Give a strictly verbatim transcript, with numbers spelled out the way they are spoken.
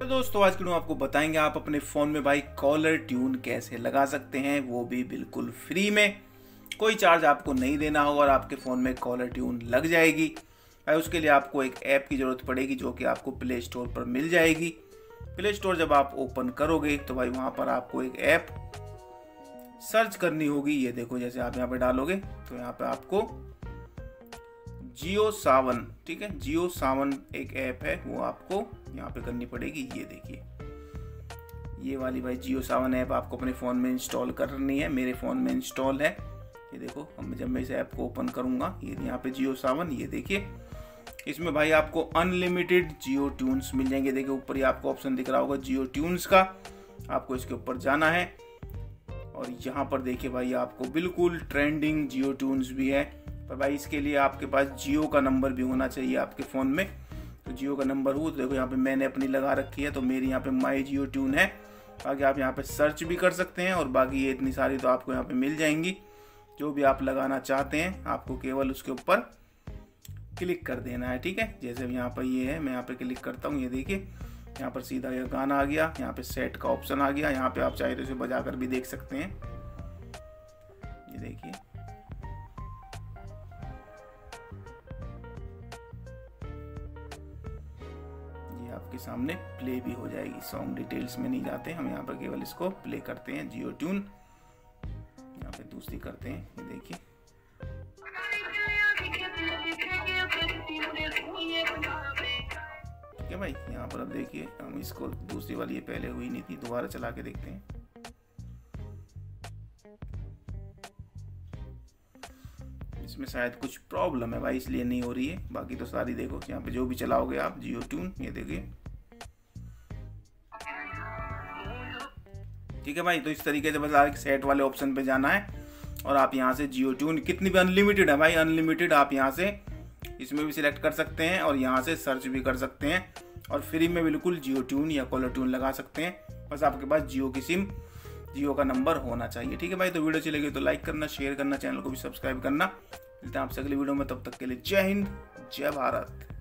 तो दोस्तों आज की वीडियो आपको बताएंगे आप अपने फ़ोन में भाई कॉलर ट्यून कैसे लगा सकते हैं, वो भी बिल्कुल फ्री में। कोई चार्ज आपको नहीं देना होगा और आपके फ़ोन में कॉलर ट्यून लग जाएगी। भाई उसके लिए आपको एक ऐप की ज़रूरत पड़ेगी जो कि आपको प्ले स्टोर पर मिल जाएगी। प्ले स्टोर जब आप ओपन करोगे तो भाई वहाँ पर आपको एक ऐप सर्च करनी होगी। ये देखो, जैसे आप यहाँ पे डालोगे तो यहाँ पे आपको जियो सावन, ठीक है, जियो सावन एक ऐप है, वो आपको यहाँ पे करनी पड़ेगी। ये देखिए, ये वाली भाई जियो सावन ऐप आपको अपने फ़ोन में इंस्टॉल करनी है। मेरे फ़ोन में इंस्टॉल है। ये देखो, हम जब मैं इस ऐप को ओपन करूँगा, ये यहाँ पे जियो सावन, ये देखिए, इसमें भाई आपको अनलिमिटेड जियो ट्यून्स मिल जाएंगे। देखिए ऊपर ही आपको ऑप्शन दिख रहा होगा जियो ट्यून्स का, आपको इसके ऊपर जाना है और यहाँ पर देखिए भाई आपको बिल्कुल ट्रेंडिंग जियो ट्यून्स भी है। पर भाई इसके लिए आपके पास जियो का नंबर भी होना चाहिए आपके फ़ोन में। तो जियो का नंबर हो तो देखो यहाँ पे मैंने अपनी लगा रखी है, तो मेरी यहाँ पे माई जियो ट्यून है। बाकी आप यहाँ पे सर्च भी कर सकते हैं और बाकी ये इतनी सारी तो आपको यहाँ पे मिल जाएंगी। जो भी आप लगाना चाहते हैं आपको केवल उसके ऊपर क्लिक कर देना है, ठीक है। जैसे यहाँ पर ये है, मैं यहाँ पे क्लिक करता हूँ, ये देखिए यहाँ पर सीधा ये गाना आ गया, यहाँ पे सेट का ऑप्शन आ गया। यहाँ पे आप चाहे तो इसे बजा कर भी देख सकते हैं। ये देखिए, आपके सामने प्ले भी हो जाएगी। सॉन्ग डिटेल्स में नहीं जाते हम, यहाँ पर केवल इसको प्ले करते हैं। जियो ट्यून यहाँ पे दूसरी करते हैं, ये देखिए, ठीक है भाई। यहाँ पर अब देखिए हम इसको, दूसरी वाली ये पहले हुई नहीं थी, दोबारा चला के देखते हैं। इसमें शायद कुछ प्रॉब्लम है भाई, इसलिए नहीं हो रही है। बाकी तो सारी देखो, यहाँ पे जो भी चलाओगे आप जियो ट्यून, ये देखिए, ठीक है भाई। तो इस तरीके से बस आप सेट वाले ऑप्शन पे जाना है और आप यहाँ से जियो ट्यून, कितनी भी अनलिमिटेड है भाई, अनलिमिटेड आप यहाँ से इसमें भी सिलेक्ट कर सकते हैं और यहाँ से सर्च भी कर सकते हैं और फ्री में बिल्कुल जियो ट्यून या कॉलर ट्यून लगा सकते हैं। बस आपके पास जियो की सिम, जियो का नंबर होना चाहिए, ठीक है भाई। तो वीडियो अच्छी लगी तो लाइक करना, शेयर करना, चैनल को भी सब्सक्राइब करना। मिलते हैं आपसे अगली वीडियो में, तब तक के लिए जय हिंद, जय भारत।